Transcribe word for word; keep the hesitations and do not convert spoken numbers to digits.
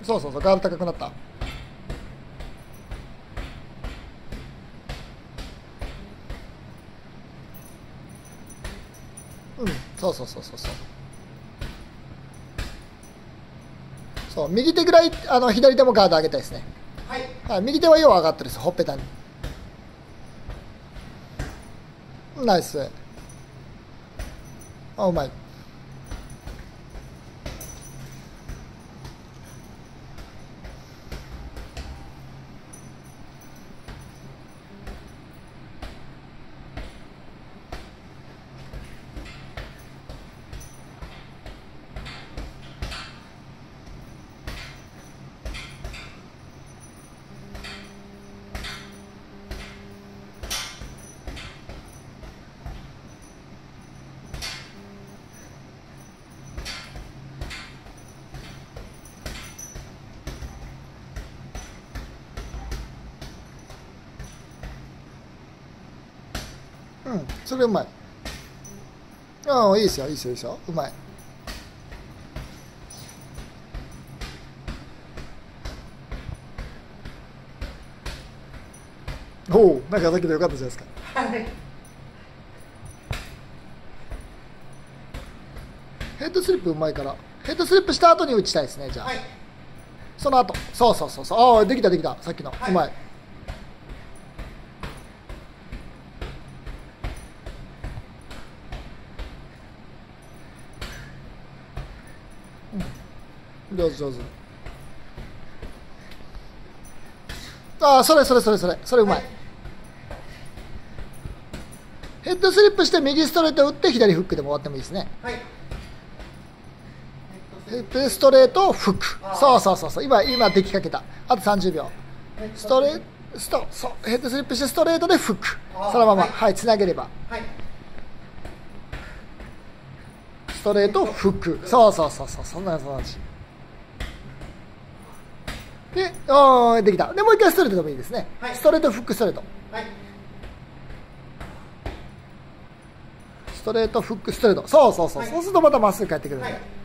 そうそうそう、ガード高くなった。うん、そうそうそうそうそう。そう、右手ぐらい、あの左手もガード上げたいですね。 はい、 はい、右手はよう上がってるです、ほっぺたに。ナイス。あ、うまい。うん、それうまい。ああ、いいですよ、いいですよ、いいですよ、うまい。おお、なんかさっきでよかったじゃないですか。 はい、 ヘッドスリップうまいから、ヘッドスリップした後に打ちたいですね、じゃあ。 はい、 その後、そうそうそうそう、ああ、できたできた、さっきの、 はいうまい。うん、上手上手。ああ、それそれそれそれ、それうまい。 はい、 ヘッドスリップして右ストレート打って左フックでも終わってもいいですね。 はい、 ヘッドストレートフック、 あーそうそうそうそう、今今できかけた。あとさんじゅうびょう。ストレートストそうヘッドスリップしてストレートでフック、 あーそのままはいはいつなげればはい、 ストレートフック、そうそうそうそう、そんなそんな感じで、おーできた。でもう一回ストレートでもいいですね、 はいストレートフックストレート、 はい、 ストレートフックストレート、そうそうそう、 はいそうするとまたまっすぐ帰ってくるんで、 はい。